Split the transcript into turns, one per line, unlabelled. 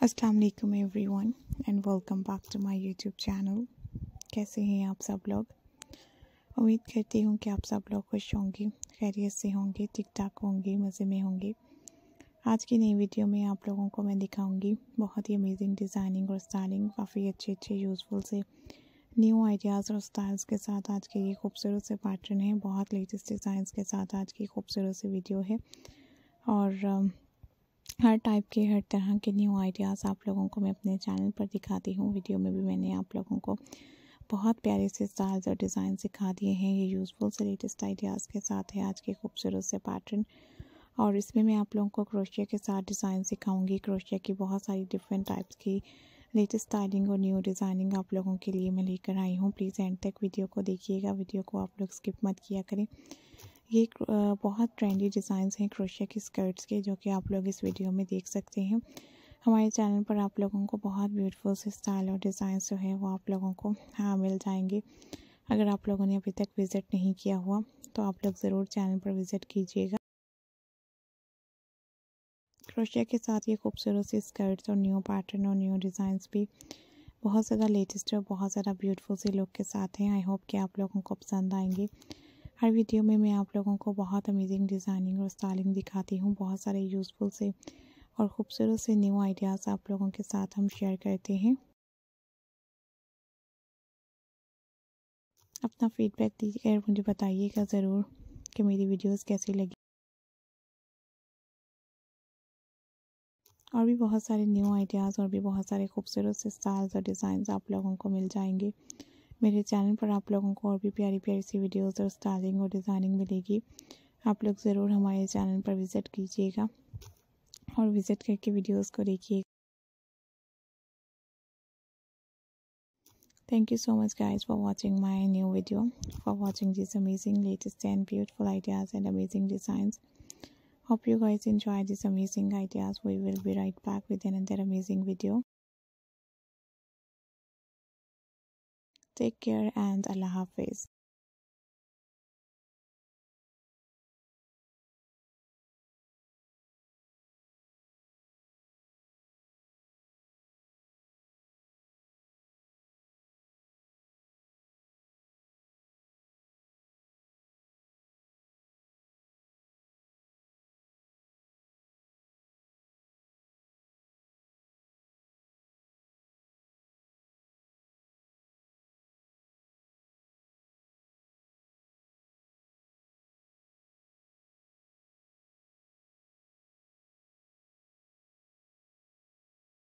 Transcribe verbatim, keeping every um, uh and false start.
अस्सलाम वालेकुम everyone and welcome back to my YouTube channel. कैसे हैं आप सब लोग? उम्मीद करती हूँ कि आप सब लोग खुश होंगे, खैरियत से होंगे, ठीक ठाक होंगे, मज़े में होंगे। आज की नई वीडियो में आप लोगों को मैं दिखाऊंगी बहुत ही अमेजिंग डिज़ाइनिंग और स्टाइलिंग, काफ़ी अच्छे अच्छे यूज़फुल से न्यू आइडियाज़ और स्टाइल्स के साथ आज के ये खूबसूरत से पैटर्न है। बहुत लेटेस्ट डिज़ाइंस के साथ आज की खूबसूरत सी वीडियो है और हर टाइप के हर तरह के न्यू आइडियाज़ आप लोगों को मैं अपने चैनल पर दिखाती हूँ। वीडियो में भी मैंने आप लोगों को बहुत प्यारे से स्टाइल्स और डिज़ाइन सिखा दिए हैं। ये यूज़फुल से लेटेस्ट आइडियाज़ के साथ है आज के खूबसूरत से पैटर्न, और इसमें मैं आप लोगों को क्रोशिया के साथ डिज़ाइन सिखाऊंगी। क्रोशिया की बहुत सारी डिफरेंट टाइप्स की लेटेस्ट स्टाइलिंग और न्यू डिज़ाइनिंग आप लोगों के लिए मैं लेकर आई हूँ। प्लीज़ एंड तक वीडियो को देखिएगा, वीडियो को आप लोग स्किप मत किया करें। ये बहुत ट्रेंडी डिज़ाइंस हैं क्रोशिया की स्कर्ट्स के, जो कि आप लोग इस वीडियो में देख सकते हैं। हमारे चैनल पर आप लोगों को बहुत ब्यूटीफुल से स्टाइल और डिज़ाइंस जो है वो आप लोगों को हाँ मिल जाएंगे। अगर आप लोगों ने अभी तक विज़िट नहीं किया हुआ तो आप लोग ज़रूर चैनल पर विज़िट कीजिएगा। क्रोशिया के साथ ये खूबसूरत सी स्कर्ट्स और न्यू पैटर्न और न्यू डिज़ाइंस भी बहुत ज़्यादा लेटेस्ट और बहुत ज़्यादा ब्यूटीफुल से लुक के साथ हैं। आई होप कि आप लोगों को पसंद आएंगे। हर वीडियो में मैं आप लोगों को बहुत अमेजिंग डिज़ाइनिंग और स्टाइलिंग दिखाती हूँ। बहुत सारे यूज़फुल से और ख़ूबसूरत से न्यू आइडियाज़ आप लोगों के साथ हम शेयर करते हैं। अपना फीडबैक दीजिए, मुझे बताइएगा ज़रूर कि मेरी वीडियोस कैसी लगी। और भी बहुत सारे न्यू आइडियाज़ और भी बहुत सारे खूबसूरत से स्टाइल्स और डिज़ाइंस आप लोगों को मिल जाएंगे मेरे चैनल पर। आप लोगों को और भी प्यारी प्यारी सी वीडियोस और स्टाइलिंग और डिज़ाइनिंग मिलेगी। आप लोग ज़रूर हमारे चैनल पर विज़िट कीजिएगा और विज़िट करके वीडियोस को देखिए। Thank you so much guys for watching my new video, for watching these amazing latest and beautiful ideas and amazing designs. Hope you guys enjoy these amazing ideas. We will be right back with another amazing video. Take care and Allah Hafiz.